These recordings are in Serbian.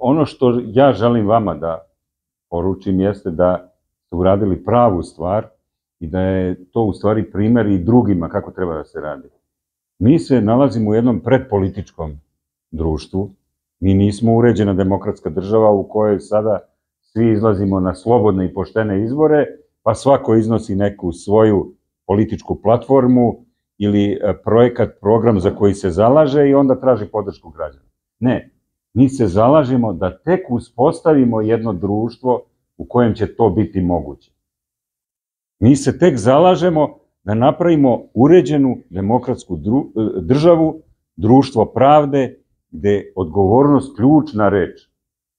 ono što ja želim vama da poručim jeste da ste uradili pravu stvar i da je to u stvari primer i drugima kako treba da se radi. Mi se nalazimo u jednom predpolitičkom društvu. Mi nismo uređena demokratska država u kojoj sada svi izlazimo na slobodne i poštene izbore, pa svako iznosi neku svoju političku platformu ili projekat, program za koji se zalaže i onda traži podršku građana. Ne, mi se zalažemo da tek uspostavimo jedno društvo u kojem će to biti moguće. Mi se tek zalažemo da napravimo uređenu demokratsku državu, društvo pravde, gde je odgovornost ključna reč.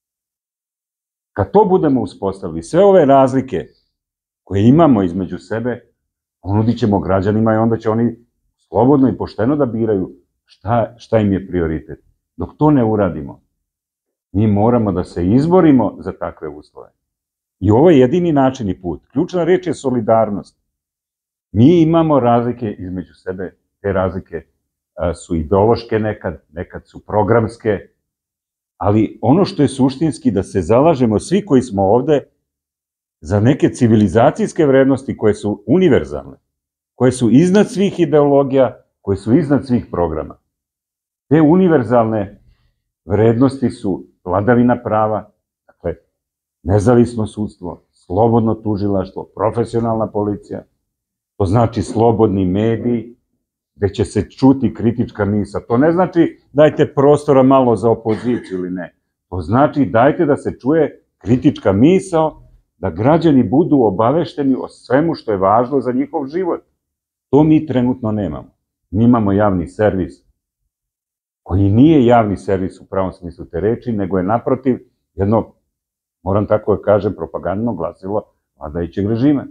Kad to budemo uspostavili, sve ove razlike koje imamo između sebe, ponudit ćemo građanima i onda će oni slobodno i pošteno da biraju šta im je prioritet. Dok to ne uradimo, mi moramo da se izborimo za takve uslove. I ovo je jedini način i put. Ključna reč je solidarnost. Mi imamo razlike između sebe, te razlike su ideološke nekad su programske, ali ono što je suštinski da se zalažemo svi koji smo ovde za neke civilizacijske vrednosti koje su univerzalne, koje su iznad svih ideologija, koje su iznad svih programa. Te univerzalne vrednosti su vladavina prava, dakle, nezavisno sudstvo, slobodno tužilaštvo, profesionalna policija, to znači slobodni mediji, gde će se čuti kritička misao. To ne znači dajte prostora malo za opoziciju ili ne. To znači dajte da se čuje kritička misao, da građani budu obavešteni o svemu što je važno za njihov život. To mi trenutno nemamo. Mi imamo javni servis, koji nije javni servis u pravom smislu te reči, nego je naprotiv jedno, moram tako da kažem, propagandno glasilo vladajućeg režima.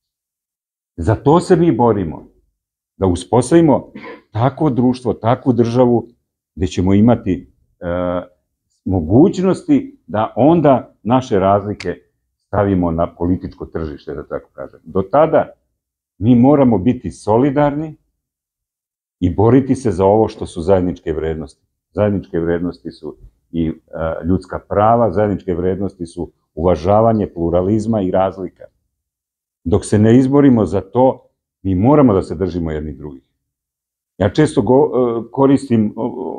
Za to se mi borimo, da uspostavimo takvo društvo, takvu državu gde ćemo imati mogućnosti da onda naše razlike stavimo na političko tržište, da tako kažem. Do tada mi moramo biti solidarni i boriti se za ovo što su zajedničke vrednosti. Zajedničke vrednosti su i ljudska prava, zajedničke vrednosti su uvažavanje pluralizma i razlika. Dok se ne izborimo za to, mi moramo da se držimo jedni drugih. Ja često koristim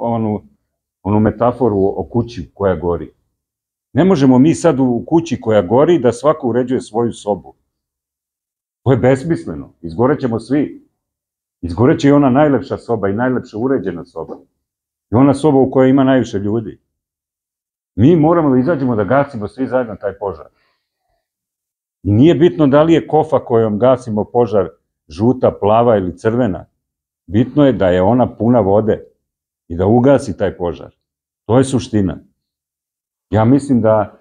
onu metaforu o kući koja gori. Ne možemo mi sad u kući koja gori da svako uređuje svoju sobu. To je besmisleno. Izgorećemo svi. Izgoreće i ona najlepša soba i najlepša uređena soba. I ona soba u kojoj ima najviše ljudi. Mi moramo da izađemo da gasimo svi zajedno taj požar. I nije bitno da li je kofa kojom gasimo požar žuta, plava ili crvena. Bitno je da je ona puna vode i da ugasi taj požar. To je suština. Ja mislim da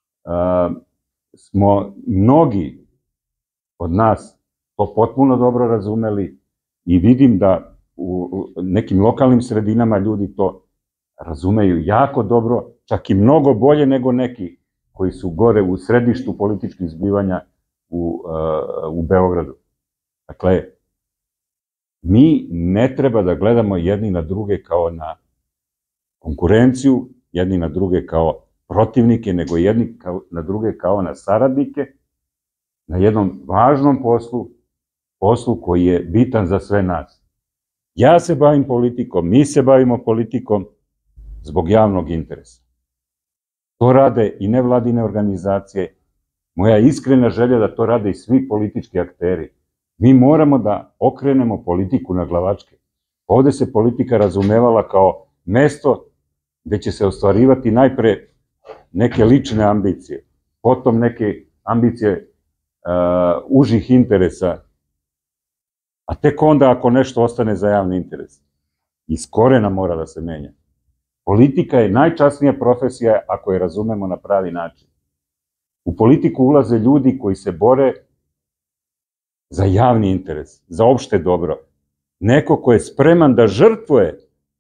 smo mnogi od nas to potpuno dobro razumeli i vidim da u nekim lokalnim sredinama ljudi to razumeju jako dobro, čak i mnogo bolje nego neki koji su gore u središtu političkih zbivanja u Beogradu. Dakle, mi ne treba da gledamo jedni na druge kao na konkurenciju, jedni na druge kao protivnike, nego jedni na druge kao na saradnike, na jednom važnom poslu koji je bitan za sve nas. Ja se bavim politikom, mi se bavimo politikom zbog javnog interesa. To rade i nevladine organizacije. Moja iskrena želja da to rade i svi politički akteri. Mi moramo da okrenemo politiku na glavačke. Ovde se politika razumevala kao mesto gde će se ostvarivati najpre neke lične ambicije, potom neke ambicije užih interesa, a tek onda ako nešto ostane za javni interes. Iz korena mora da se menja. Politika je najčasnija profesija ako je razumemo na pravi način. U politiku ulaze ljudi koji se bore za javni interes, za opšte dobro. Neko ko je spreman da žrtvuje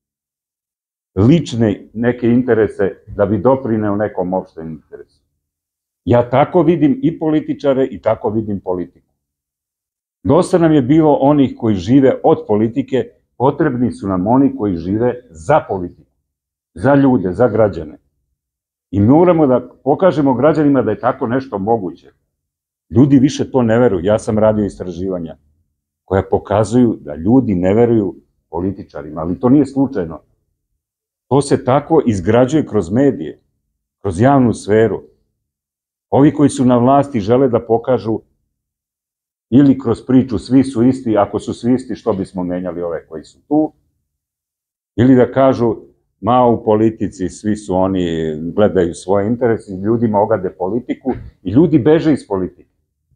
lične neke interese da bi doprineo nekom opštem interesu. Ja tako vidim i političare i tako vidim politiku. Dosta nam je bilo onih koji žive od politike, potrebni su nam oni koji žive za politiku, za ljude, za građane. I moramo da pokažemo građanima da je tako nešto moguće. Ljudi više to ne veruju. Ja sam radio istraživanja koja pokazuju da ljudi ne veruju političarima, ali to nije slučajno. To se tako izgrađuje kroz medije, kroz javnu sferu. Ovi koji su na vlasti žele da pokažu ili kroz priču svi su isti, ako su svi isti što bismo menjali ove koji su tu, ili da kažu ma u politici svi su oni, gledaju svoje interese, ljudima ogade politiku i ljudi beže iz politike.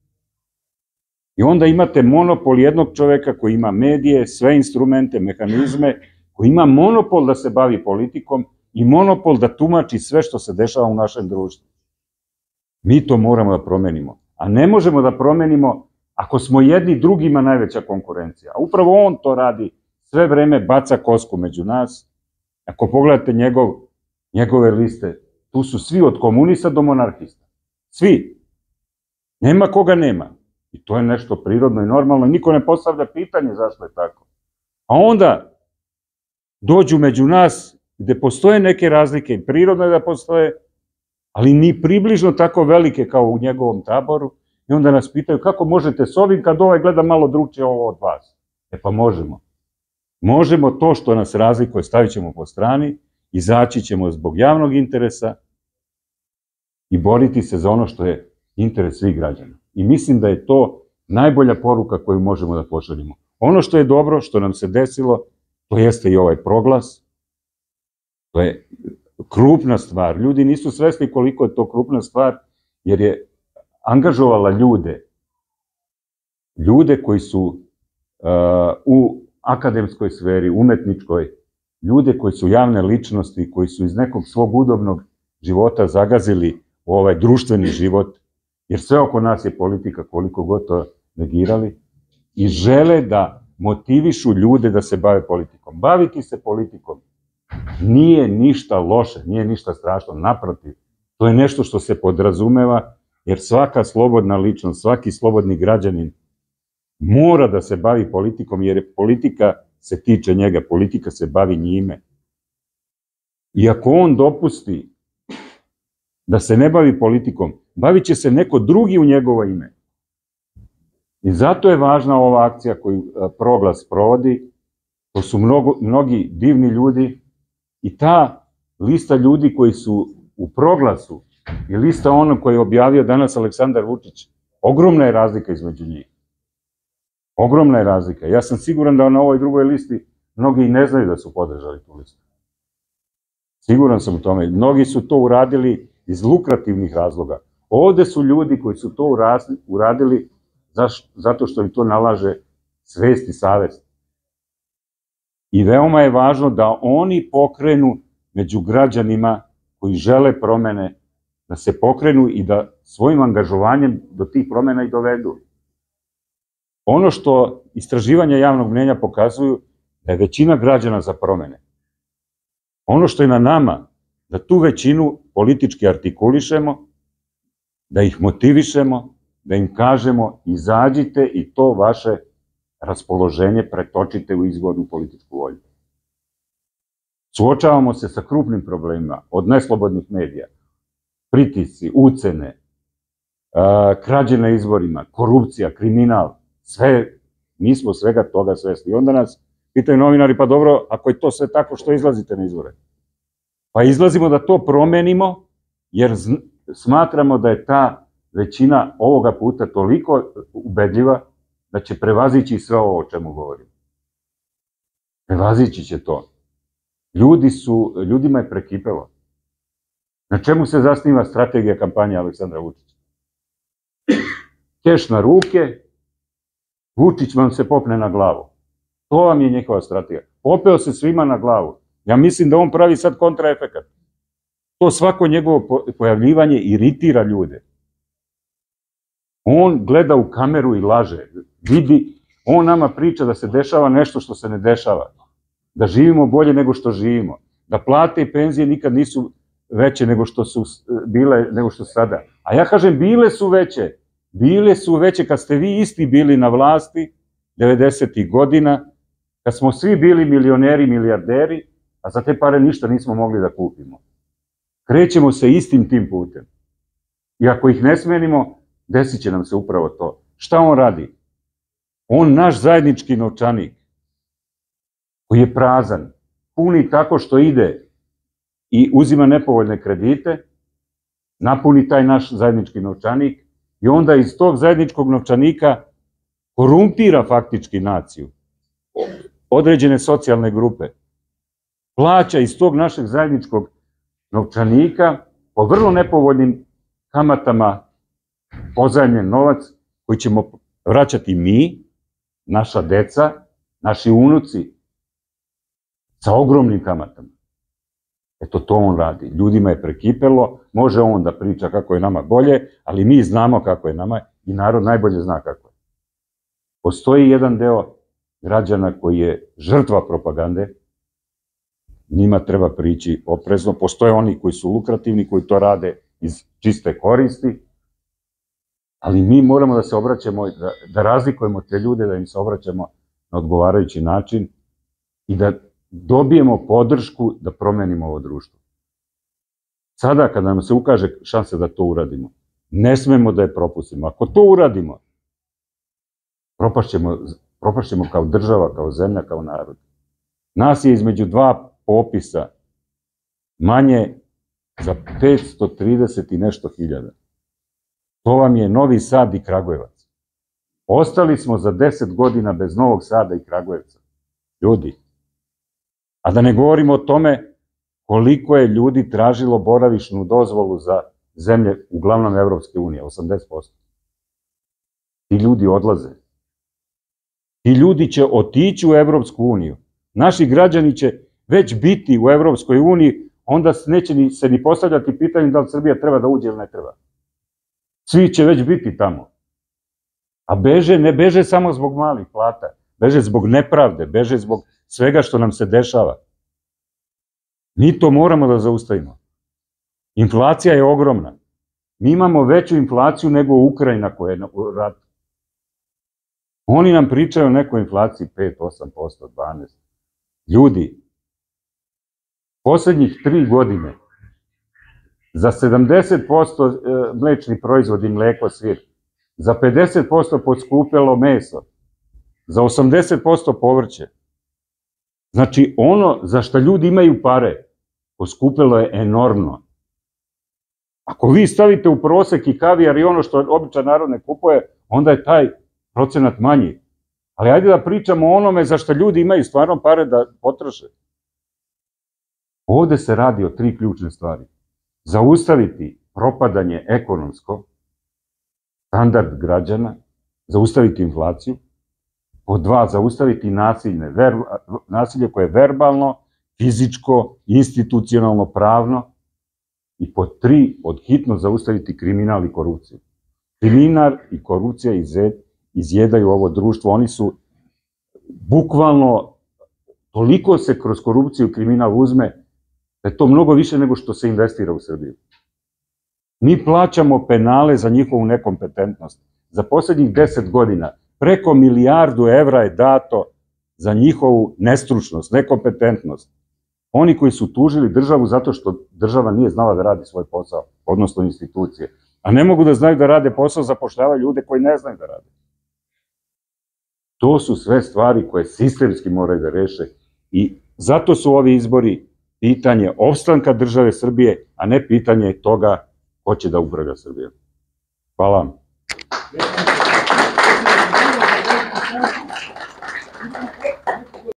I onda imate monopol jednog čoveka koji ima medije, sve instrumente, mehanizme, koji ima monopol da se bavi politikom i monopol da tumači sve što se dešava u našem društvu. Mi to moramo da promenimo. A ne možemo da promenimo ako smo jedni drugima najveća konkurencija. A upravo on to radi, sve vreme baca kosku među nas. Ako pogledate njegove liste, tu su svi od komunista do monarhista. Svi. Nema koga nema. I to je nešto prirodno i normalno. Niko ne postavlja pitanje zašto je tako. A onda dođu među nas gde postoje neke razlike i prirodno je da postoje, ali ni približno tako velike kao u njegovom taboru. I onda nas pitaju kako možete s ovim kad ovaj gleda malo drugčije ovo od vas. E pa možemo. Možemo to što nas razlikuje stavit ćemo po strani, izaći ćemo zbog javnog interesa i boriti se za ono što je interes svih građana. I mislim da je to najbolja poruka koju možemo da pošaljemo. Ono što je dobro, što nam se desilo, to jeste i ovaj proglas. To je krupna stvar. Ljudi nisu svesni koliko je to krupna stvar, jer je angažovala ljude koji su u akademskoj sferi, umetničkoj, ljude koji su javne ličnosti, koji su iz nekog svog udobnog života zagazili u ovaj društveni život, jer sve oko nas je politika, koliko god to negirali, i žele da motivišu ljude da se bave politikom. Baviti se politikom nije ništa loše, nije ništa strašno, naprotiv, to je nešto što se podrazumeva, jer svaka slobodna ličnost, svaki slobodni građanin mora da se bavi politikom, jer politika se tiče njega, politika se bavi njime. I ako on dopusti da se ne bavi politikom, bavit će se neko drugi u njegovo ime. I zato je važna ova akcija koju Proglas provodi, to su mnogi divni ljudi i ta lista ljudi koji su u Proglasu i lista onog koji je objavio danas Aleksandar Vučić, ogromna je razlika između njih. Ogromna je razlika. Ja sam siguran da na ovoj drugoj listi mnogi i ne znaju da su podržali tu listu. Siguran sam u tome. Mnogi su to uradili iz lukrativnih razloga. Ovde su ljudi koji su to uradili zato što im to nalaže svest i savest. I veoma je važno da oni pokrenu među građanima koji žele promene, da se pokrenu i da svojim angažovanjem do tih promena i dovedu. Ono što istraživanja javnog mnjenja pokazuju da je većina građana za promene. Ono što je na nama, da tu većinu politički artikulišemo, da ih motivišemo, da im kažemo izađite i to vaše raspoloženje pretočite u izgodnu političku volju. Suočavamo se sa krupnim problemima, od neslobodnih medija, pritisci, ucene, krađe na izborima, korupcija, kriminal, sve, mi smo svega toga svesni. I onda nas pitaju novinari, pa dobro, ako je to sve tako, što izlazite na izbore? Pa izlazimo da to promenimo, jer smatramo da je ta većina ovoga puta toliko ubedljiva da će prevazići sve ovo o čemu govorimo. Prevazići će to. Ljudima je prekipelo. Na čemu se zasniva strategija kampanje Aleksandra Vučića? Keš na ruke, Vučić vam se popne na glavu. To vam je njihova strategija. Popeo se svima na glavu. Ja mislim da on pravi sad kontraefekat. To svako njegovo pojavljivanje iritira ljude. On gleda u kameru i laže. Vidi, on nama priča da se dešava nešto što se ne dešava. Da živimo bolje nego što živimo. Da plate i penzije nikad nisu veće nego što su bile, nego što su sada. A ja kažem, bile su veće. Bile su veće kad ste vi isti bili na vlasti 90. godina, kad smo svi bili milioneri, milijarderi, a za te pare ništa nismo mogli da kupimo. krećemo se istim tim putem. I ako ih ne smenimo, desit će nam se upravo to. Šta on radi? On naš zajednički novčanik, koji je prazan, puni tako što ide i uzima nepovoljne kredite, napuni taj naš zajednički novčanik i onda iz tog zajedničkog novčanika korumpira faktički naciju, određene socijalne grupe, plaća iz tog našeg zajedničkog novčanika po vrlo nepovoljnim kamatama pozajmljen novac koji ćemo vraćati mi, naša deca, naši unuci, sa ogromnim kamatama. Eto, to on radi. Ljudima je prekipelo, može on da priča kako je nama bolje, ali mi znamo kako je nama i narod najbolje zna kako je. Postoji jedan deo građana koji je žrtva propagande, njima treba prići oprezno. Postoje oni koji su lukrativni, koji to rade iz čiste koristi, ali mi moramo da se obraćamo, da razlikujemo te ljude, da im se obraćamo na odgovarajući način i da dobijemo podršku da promenimo ovo društvo. Sada, kada nam se ukaže šansa da to uradimo, ne smemo da je propustimo. Ako to uradimo, propašćemo kao država, kao zemlja, kao narod. Nas je između dva popisa manje za 530 i nešto hiljada. To vam je Novi Sad i Kragujevac. Ostali smo za 10 godina bez Novog Sada i Kragujevca. Ljudi. A da ne govorimo o tome koliko je ljudi tražilo boravišnu dozvolu za zemlje, uglavnom Evropske unije, 80%. Ti ljudi odlaze. Ti ljudi će otići u Evropsku uniju. Naši građani će već biti u Evropskoj uniji, onda neće se ni postavljati pitanje da li Srbija treba da uđe ili ne treba. Svi će već biti tamo. A beže, ne beže samo zbog malih plata, beže zbog nepravde, beže zbog svega što nam se dešava. Mi to moramo da zaustavimo. Inflacija je ogromna. Mi imamo veću inflaciju nego Ukrajina koja je u ratu. Oni nam pričaju o nekoj inflaciji 5, 8%, 12%. Ljudi, poslednjih 3 godine za 70% mlečni proizvodi, mleko, sir, za 50% poskupelo meso, za 80% povrće. Znači, ono za što ljudi imaju pare, poskupelo je enormno. Ako vi stavite u prosek i kavijar i ono što običan narod ne kupuje, onda je taj procenat manji. Ali ajde da pričamo o onome za što ljudi imaju stvarno pare da potroše. Ovde se radi o 3 ključne stvari. Zaustaviti propadanje ekonomsko, standard građana, zaustaviti inflaciju, pod 2, zaustaviti nasilje koje je verbalno, fizičko, institucionalno, pravno, i pod 3, pod hitno zaustaviti kriminal i korupciju. Kriminal i korupcija izjedaju ovo društvo, oni su bukvalno, toliko se kroz korupciju i kriminal uzme, da je to mnogo više nego što se investira u Srbiju. Mi plaćamo penale za njihovu nekompetentnost. Za poslednjih 10 godina preko 1 milijardu evra je dato za njihovu nestručnost, nekompetentnost. Oni koji su tužili državu zato što država nije znala da radi svoj posao, odnosno institucije. A ne mogu da znaju da rade posao, zapošljavaju ljude koji ne znaju da rade. To su sve stvari koje sistemski moraju da reše i zato su ovi izbori pitanje opstanka države Srbije, a ne pitanje toga ko će da upravlja Srbijom. Hvala vam.